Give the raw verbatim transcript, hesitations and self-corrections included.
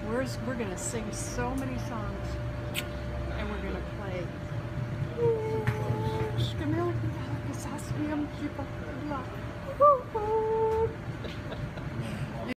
We're, we're going to sing so many songs.